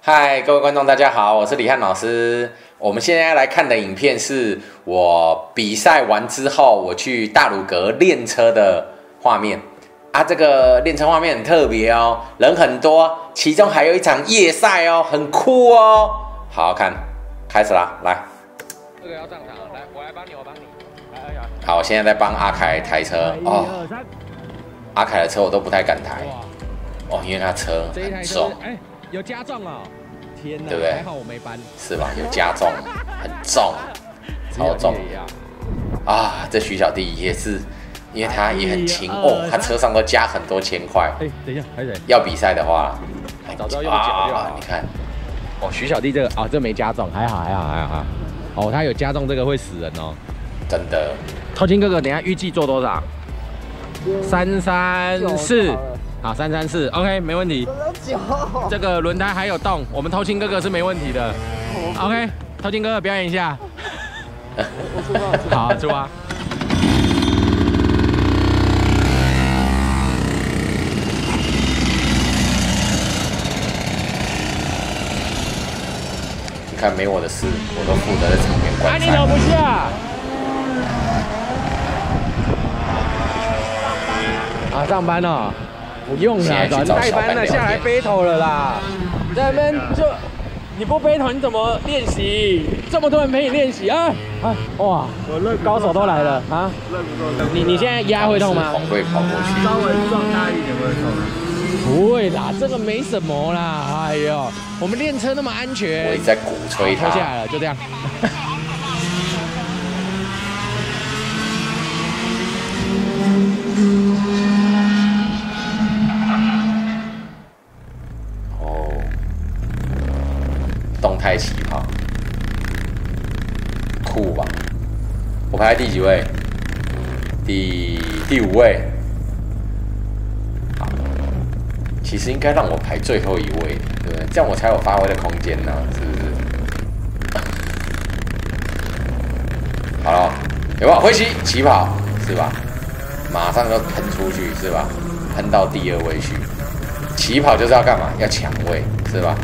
嗨，各位观众，大家好，我是李翰老师。我们现在来看的影片是我比赛完之后，我去大鲁阁练车的画面啊。这个练车画面很特别哦，人很多，其中还有一场夜赛哦，很酷哦。好好看，开始啦，来。 这个要上场，来，我来帮你，我帮你。来。 好，我现在在帮阿凯抬车哦。阿凯的车我都不太敢抬哦，因为他车很重。 有加重哦。天哪， 对不对？ 还好我没搬， 是吧？有加重，很重，超重啊！这徐小弟也是，因为他也很轻哦，他车上都加很多千块。 哎，等一下，还有谁？ 要比赛的话， 早知道用脚就好。 你看， 哦，徐小弟这个啊，这没加重，还好。哦，他有加重这个会死人哦。 真的。 偷青哥哥，等一下预计做多少？334。好，334 ，OK， 没问题。这个轮胎还有洞，我们偷青哥哥是没问题的。OK， 偷青哥哥表演一下。好，出发。 你看，没我的事，我都负责在场边观赛。 你怎么不下？啊，上班哦。不用啦，早就代班了，下来 battle 了啦。在那边就你不 battle 你怎么练习？这么多人陪你练习啊！哇，高手都来了啊！你现在压会痛吗？ 会跑过去， 稍微撞大一点会痛。 不会啦，这个没什么啦。哎呦，我们练车那么安全。 我一直在鼓吹他。 脱下来了，就这样。 动态起跑，酷吧？我排在第几位？第5位。好，其实应该让我排最后一位，对不对？这样我才有发挥的空间呢，是不是？好了，有没有回起跑？是吧？马上就喷出去，是吧？喷到第2位去。起跑就是要干嘛？要抢位，是吧？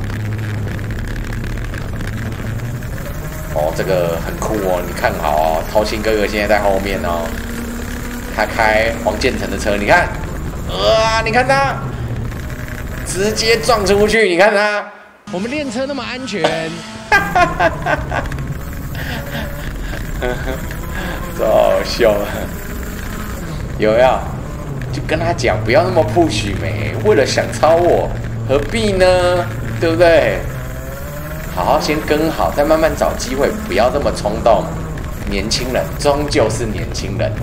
哦，这个很酷哦，你看好哦，偷青哥哥现在在后面哦，他开黄建成的车，你看，你看他直接撞出去，你看他， 我们练车那么安全， 超好笑了，有没有？就跟他讲不要那么 push 没，为了想超我，何必呢？对不对？好好先跟好，再慢慢找机会，不要这么冲动。年轻人终究是年轻人。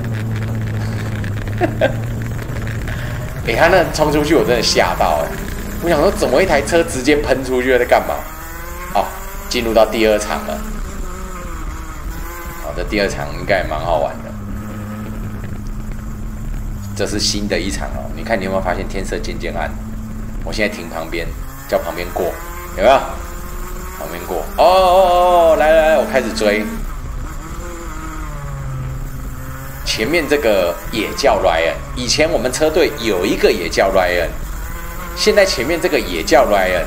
他那冲出去，我真的吓到我想说，怎么一台车直接喷出去在干嘛？哦，进入到第2场了。好的，第2场应该也蛮好玩的。这是新的一场哦，你看你有没有发现天色渐渐暗？我现在停旁边，叫旁边过，有没有？旁边过来，我开始追。前面这个也叫 Ryan， 以前我们车队有一个也叫 Ryan， 现在前面这个也叫 Ryan。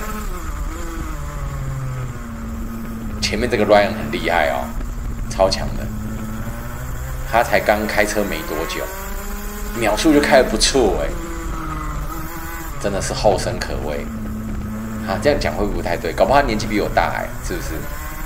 前面这个 Ryan 很厉害哦，超强的。他才刚开车没多久，秒数就开得不错真的是后生可畏。这样讲会不会不太对？搞不好他年纪比我大是不是？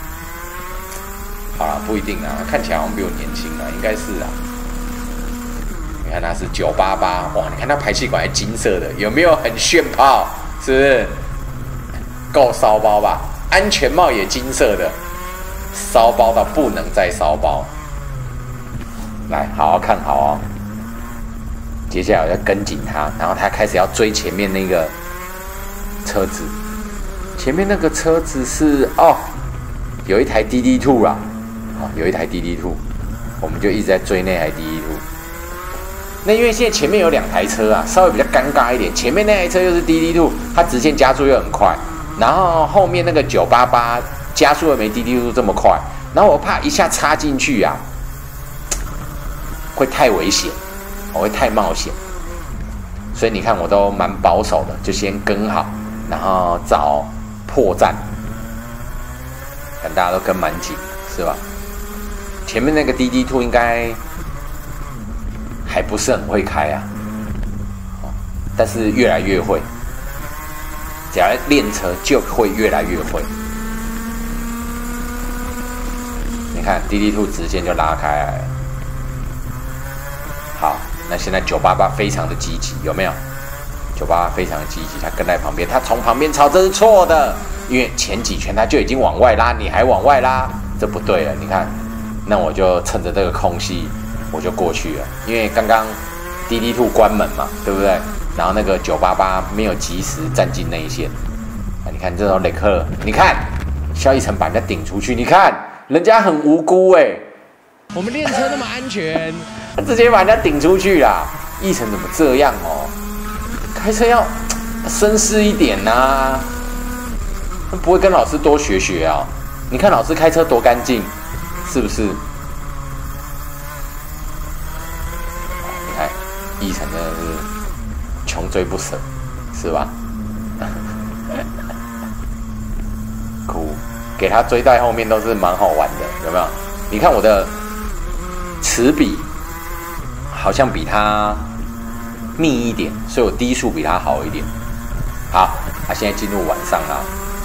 好啦，不一定啊，看起来好像比我年轻啊，应该是啊。你看他是988，哇！你看他排气管还金色的，有没有很炫炮？是不是？够骚包吧？安全帽也金色的，骚包到不能再骚包。来，好好看好哦。接下来我要跟紧他，然后他开始要追前面那个车子。前面那个车子是有一台 DD2 啦，有一台 DD2， 我们就一直在追那台 DD2。那因为现在前面有2台车啊，稍微比较尴尬一点。前面那台车又是 DD2， 它直线加速又很快，然后后面那个988加速又没 DD2 这么快，然后我怕一下插进去啊，会太危险，我会太冒险。所以你看我都蛮保守的，就先跟好，然后找破绽，看大家都跟蛮紧，是吧？前面那个滴滴兔应该还不是很会开啊，但是越来越会，只要练车就会越来越会。你看滴滴兔直线就拉开来了。好，那现在988非常的积极，有没有？988非常积极，他跟在旁边，他从旁边超，这是错的，因为前几圈他就已经往外拉，你还往外拉，这不对了。你看，那我就趁着这个空隙，我就过去了，因为刚刚滴滴兔关门嘛，对不对？然后那个988没有及时站进内线，你看这时候雷克，你看萧一成把人家顶出去，你看人家很无辜我们练车那么安全， 他直接把人家顶出去啦。一成怎么这样哦？开车要绅士一点呐，不会跟老师多学学啊？你看老师开车多干净，是不是？你看一成真的是穷追不舍，是吧？哭，给他追在后面都是蛮好玩的，有没有？你看我的齿比好像比他密一点，所以我低速比他好一点。好，现在进入晚上啦。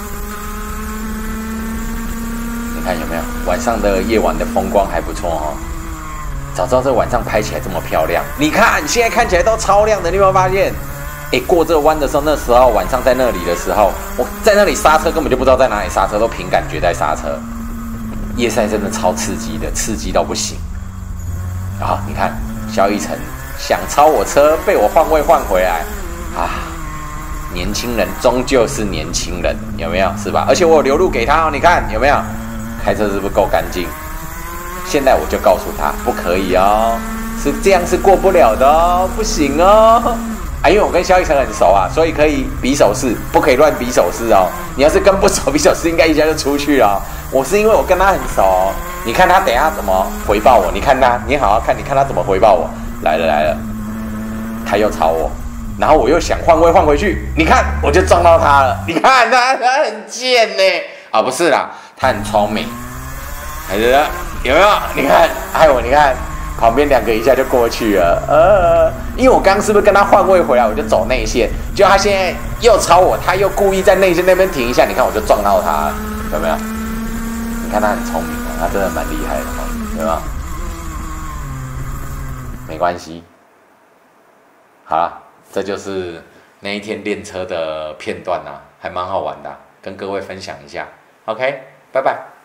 你看有没有？晚上的夜晚的风光还不错哦。早知道这晚上拍起来这么漂亮，你看现在看起来都超亮的，你有没有发现？过这个弯的时候，那时候晚上在那里的时候，我在那里刹车根本就不知道在哪里刹车，都凭感觉在刹车。夜赛真的超刺激的，刺激到不行。好，你看萧一成想超我车，被我换位换回来啊！年轻人终究是年轻人，有没有？是吧？而且我有留路给他哦，你看有没有？开车是不是够干净？现在我就告诉他，不可以哦，是这样是过不了的哦，不行哦。因为我跟萧一成很熟啊，所以可以比手势，不可以乱比手势哦。你要是跟不熟比手势，应该一下就出去了哦。我是因为我跟他很熟哦，你看他等一下怎么回报我？你看他，你好好看，你看他怎么回报我？来了，他又朝我，然后我又想换位换回去，你看我就撞到他了。你看他很贱呢啊，不是啦，他很聪明，还是有没有？你看，害我，你看。旁边2个一下就过去了，因为我刚刚是不是跟他换位回来，我就走内线，就他现在又超我，他又故意在内线那边停一下，你看我就撞到他了，有没有？你看他很聪明啊，他真的蛮厉害的，有没有？没关系，好了，这就是那一天练车的片段啊，还蛮好玩的，跟各位分享一下。OK， 拜拜。